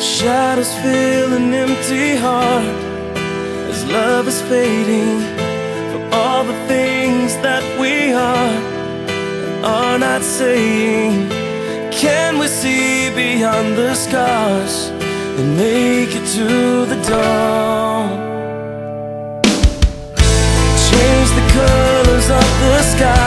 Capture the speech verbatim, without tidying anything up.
Shadows fill an empty heart as love is fading from all the things that we are and are not saying. Can we see beyond the scars and make it to the dawn? Change the colors of the sky